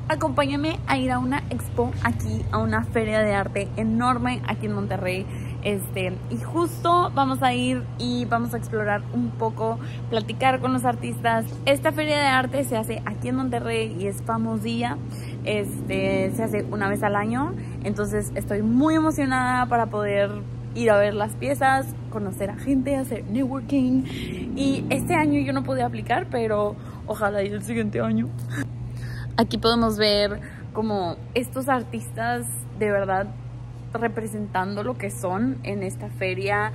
Acompáñame a ir a una expo aquí, a una feria de arte enorme aquí en Monterrey. Y justo vamos a ir y vamos a explorar un poco, platicar con los artistas. Esta feria de arte se hace aquí en Monterrey y es famosilla. Se hace una vez al año, entonces estoy muy emocionada para poder ir a ver las piezas, conocer a gente, hacer networking. Y este año yo no pude aplicar, pero ojalá y el siguiente año. Aquí podemos ver como estos artistas de verdad representando lo que son en esta feria.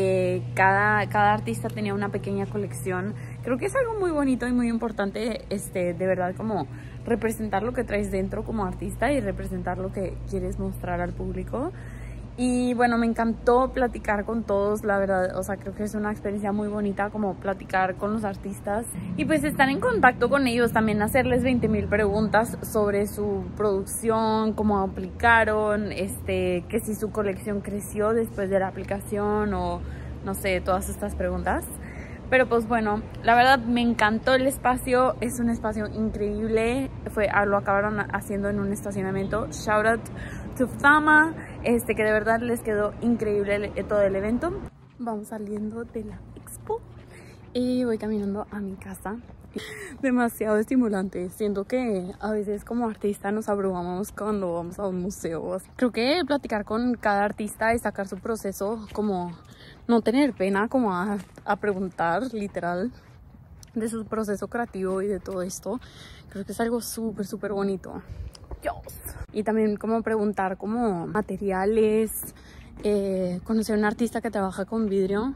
Cada artista tenía una pequeña colección. Creo que es algo muy bonito y muy importante, de verdad, como representar lo que traes dentro como artista y representar lo que quieres mostrar al público. Y bueno, me encantó platicar con todos, la verdad, o sea, creo que es una experiencia muy bonita como platicar con los artistas y pues estar en contacto con ellos, también hacerles 20,000 preguntas sobre su producción, cómo aplicaron, que si su colección creció después de la aplicación o no sé, todas estas preguntas. Pero pues bueno, la verdad me encantó el espacio, es un espacio increíble, lo acabaron haciendo en un estacionamiento. Shout out to Fama, que de verdad les quedó increíble todo el evento. Vamos saliendo de la expo y voy caminando a mi casa. Demasiado estimulante, siento que a veces como artista nos abrumamos cuando vamos a un museo. Creo que platicar con cada artista y sacar su proceso, como no tener pena como a preguntar literal de su proceso creativo y de todo esto, creo que es algo súper bonito. Dios. Y también como preguntar como materiales, conocer a un artista que trabaja con vidrio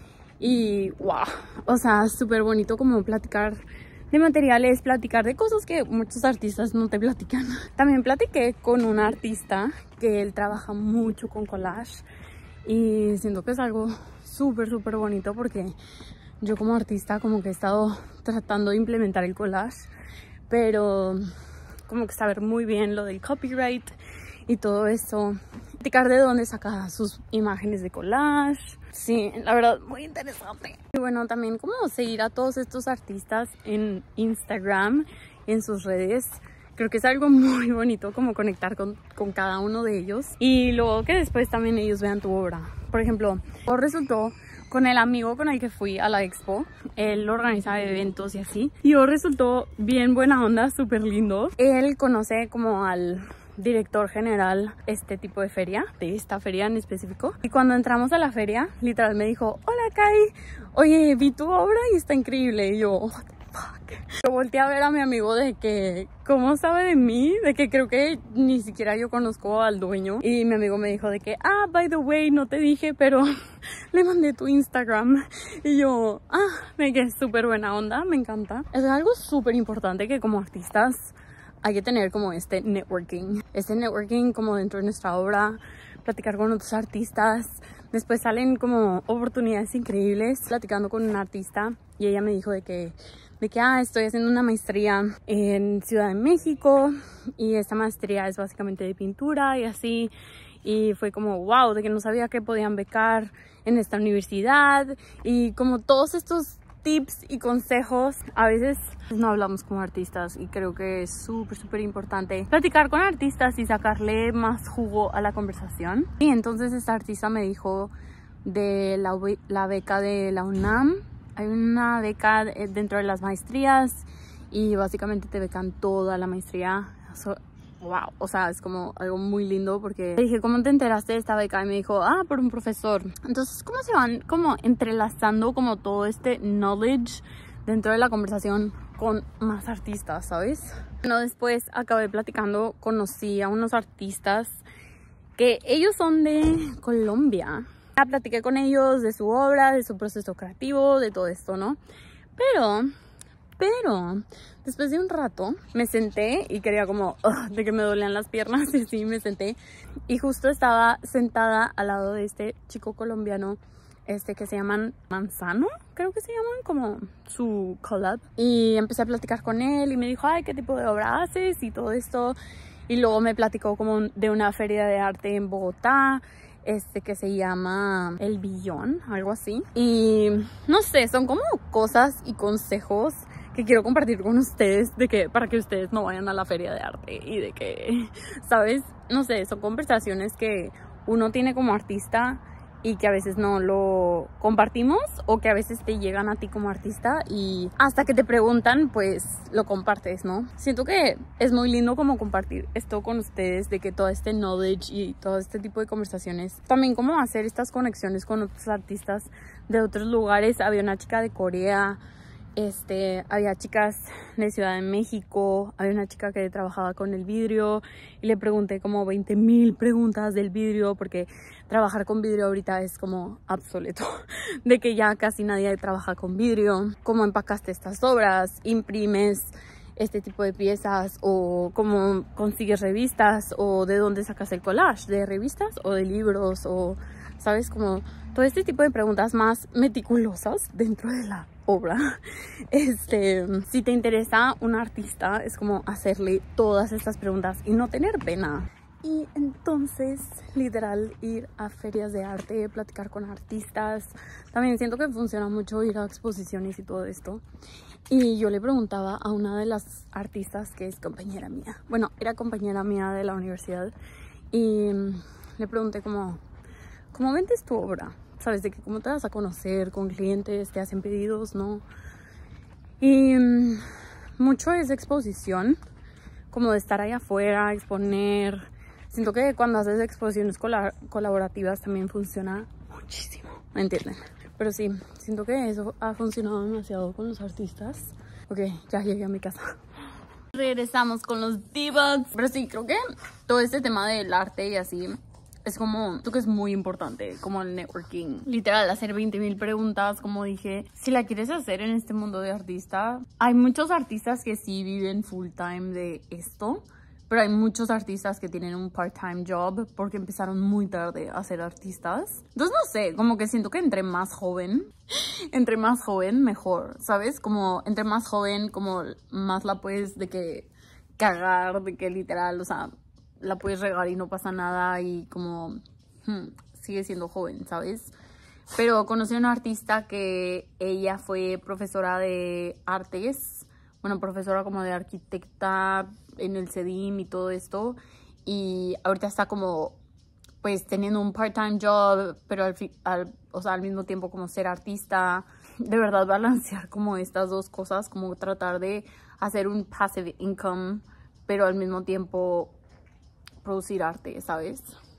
y wow, o sea, súper bonito como platicar de materiales, platicar de cosas que muchos artistas no te platican. También platiqué con un artista que él trabaja mucho con collage y siento que es algo súper bonito porque yo como artista como que he estado tratando de implementar el collage, pero como que saber muy bien lo del copyright y todo eso, platicar de dónde saca sus imágenes de collage. Sí, la verdad, muy interesante. Y bueno, también como seguir a todos estos artistas en Instagram, en sus redes. Creo que es algo muy bonito como conectar con cada uno de ellos. Y luego que después también ellos vean tu obra. Por ejemplo, resultó con el amigo con el que fui a la expo. Él organiza eventos y así. Y yo resultó bien buena onda, súper lindo. Él conoce como al director general este tipo de feria, de esta feria en específico. Y cuando entramos a la feria, literal me dijo: hola Kai, oye, vi tu obra y está increíble. Y yo, what the fuck. Yo volteé a ver a mi amigo de que, ¿cómo sabe de mí? De que creo que ni siquiera yo conozco al dueño. Y mi amigo me dijo de que, by the way, no te dije, pero le mandé tu Instagram. Y yo, de que es súper buena onda, me encanta. Es algo súper importante que como artistas hay que tener como este networking como dentro de nuestra obra, platicar con otros artistas. Después salen como oportunidades increíbles. Platicando con una artista y ella me dijo de que estoy haciendo una maestría en Ciudad de México y esta maestría es básicamente de pintura y así. Y fue como wow, de que no sabía que podían becar en esta universidad y como todos estos tips y consejos. A veces no hablamos como artistas y creo que es súper importante platicar con artistas y sacarle más jugo a la conversación. Y entonces esta artista me dijo de la beca de la UNAM. Hay una beca dentro de las maestrías y básicamente te becan toda la maestría. Wow, o sea, es como algo muy lindo porque le dije, ¿cómo te enteraste de esta beca? Y me dijo, por un profesor. Entonces, ¿cómo se van como entrelazando como todo este knowledge dentro de la conversación con más artistas, ¿sabes? Bueno, después acabé platicando, conocí a unos artistas que ellos son de Colombia. Platiqué con ellos de su obra, de su proceso creativo, de todo esto, ¿no? Pero después de un rato me senté y quería como de que me dolían las piernas y sí, me senté y justo estaba sentada al lado de este chico colombiano que se llaman Manzano, creo que se llaman, como su collab. Y empecé a platicar con él y me dijo, ¿qué tipo de obra haces? Y todo esto. Y luego me platicó como de una feria de arte en Bogotá, que se llama El Billón, algo así. Y no sé, son como cosas y consejos que quiero compartir con ustedes, de que para que ustedes no vayan a la feria de arte y de que, ¿sabes? No sé, son conversaciones que uno tiene como artista y que a veces no lo compartimos, o que a veces te llegan a ti como artista y hasta que te preguntan, pues lo compartes, ¿no? Siento que es muy lindo como compartir esto con ustedes, de que todo este knowledge y todo este tipo de conversaciones, también como hacer estas conexiones con otros artistas de otros lugares. Había una chica de Corea, había chicas de Ciudad de México, había una chica que trabajaba con el vidrio y le pregunté como 20,000 preguntas del vidrio, porque trabajar con vidrio ahorita es como obsoleto, de que ya casi nadie trabaja con vidrio. ¿Cómo empacaste estas obras? ¿Imprimes este tipo de piezas? ¿O cómo consigues revistas? ¿O de dónde sacas el collage? ¿De revistas o de libros? O, ¿sabes? Como todo este tipo de preguntas más meticulosas dentro de la obra. Si te interesa un artista, es como hacerle todas estas preguntas y no tener pena. Y entonces, literal, ir a ferias de arte, platicar con artistas. También siento que funciona mucho ir a exposiciones y todo esto. Y yo le preguntaba a una de las artistas que es compañera mía. Bueno, era compañera mía de la universidad. Y le pregunté como, ¿cómo vendes tu obra? ¿Sabes? De que cómo te vas a conocer con clientes, te hacen pedidos, ¿no? Y mucho es exposición, como de estar ahí afuera, exponer. Siento que cuando haces exposiciones colaborativas también funciona muchísimo, ¿me entienden? Pero sí, siento que eso ha funcionado demasiado con los artistas. Ok, ya llegué a mi casa. Regresamos con los debugs. Pero sí, creo que todo este tema del arte y así es como, creo que es muy importante, como el networking. Literal, hacer 20,000 preguntas, como dije. Si la quieres hacer en este mundo de artista, hay muchos artistas que sí viven full time de esto, pero hay muchos artistas que tienen un part-time job porque empezaron muy tarde a ser artistas. Entonces, no sé, como que siento que entre más joven, mejor, ¿sabes? Como entre más joven, como más la puedes de que cagar, de que literal, o sea, la puedes regar y no pasa nada y como sigue siendo joven, ¿sabes? Pero conocí a una artista que ella fue profesora de artes, bueno, profesora como de arquitecta en el CEDIM y todo esto, y ahorita está como pues teniendo un part-time job, pero al mismo tiempo como ser artista. De verdad balancear como estas dos cosas, como tratar de hacer un passive income, pero al mismo tiempo producir arte, ¿sabes?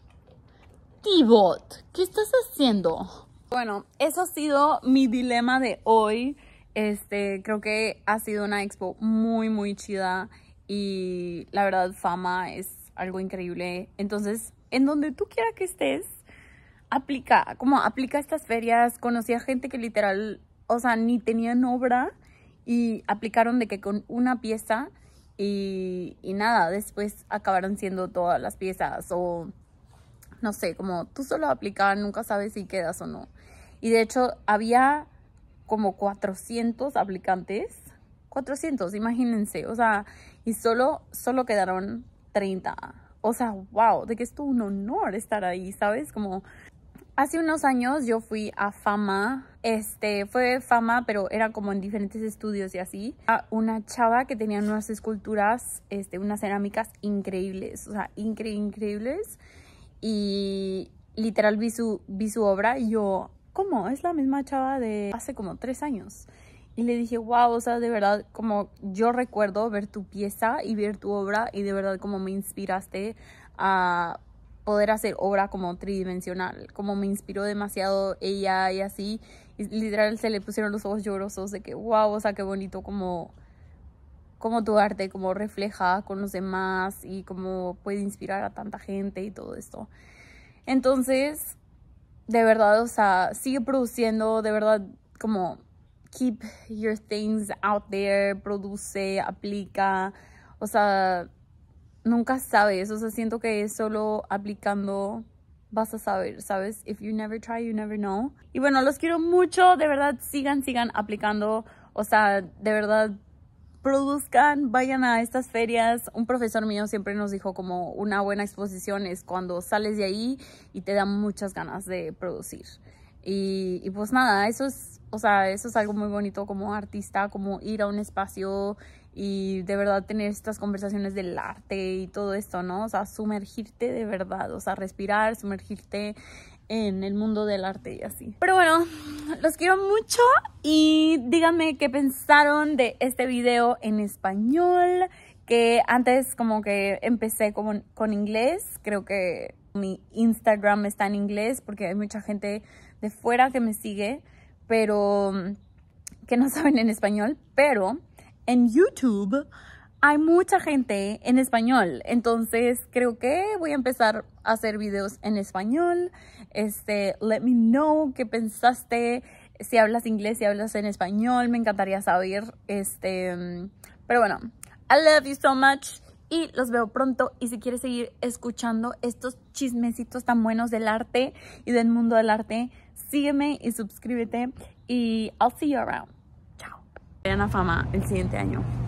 Tibot, ¿qué estás haciendo? Bueno, eso ha sido mi dilema de hoy. Creo que ha sido una expo muy, muy chida y la verdad fama es algo increíble. Entonces, en donde tú quieras que estés, aplica estas ferias. Conocí a gente que literal, o sea, ni tenían obra y aplicaron de que con una pieza y nada, después acabaron siendo todas las piezas, o no sé, como tú solo aplicas, nunca sabes si quedas o no. Y de hecho había como 400 aplicantes, 400, imagínense, o sea, y solo quedaron 30. O sea, wow, de que es todo un honor estar ahí, ¿sabes? Como hace unos años yo fui a Fama, fue Fama, pero era como en diferentes estudios y así. A una chava que tenía unas esculturas, unas cerámicas increíbles, o sea, increíbles. Y literal vi su obra y yo, ¿cómo? Es la misma chava de hace como 3 años. Y le dije, wow, o sea, de verdad, como yo recuerdo ver tu pieza y ver tu obra y de verdad como me inspiraste a poder hacer obra como tridimensional, como me inspiró demasiado ella y así, y literal se le pusieron los ojos llorosos de que wow, o sea, qué bonito como tu arte como refleja con los demás y como puede inspirar a tanta gente y todo esto. Entonces, de verdad, o sea, sigue produciendo, de verdad, como keep your things out there, produce, aplica, o sea, nunca sabes, o sea, siento que es solo aplicando vas a saber, ¿sabes? If you never try, you never know. Y bueno, los quiero mucho, de verdad, sigan aplicando, o sea, de verdad, produzcan, vayan a estas ferias. Un profesor mío siempre nos dijo como una buena exposición es cuando sales de ahí y te dan muchas ganas de producir. Y pues nada, eso es o sea, eso es algo muy bonito como artista, como ir a un espacio y de verdad tener estas conversaciones del arte y todo esto, ¿no? O sea, sumergirte de verdad, o sea, respirar, sumergirte en el mundo del arte y así. Pero bueno, los quiero mucho y díganme qué pensaron de este video en español, que antes como que empecé con inglés. Creo que mi Instagram está en inglés porque hay mucha gente de fuera que me sigue, pero que no saben en español, pero en YouTube hay mucha gente en español, entonces creo que voy a empezar a hacer videos en español. Let me know qué pensaste, si hablas inglés, si hablas en español, me encantaría saber. Pero bueno, I love you so much y los veo pronto. Y si quieres seguir escuchando estos chismecitos tan buenos del arte y del mundo del arte, sígueme y suscríbete y I'll see you around. Chao. Vayan a Fama el siguiente año.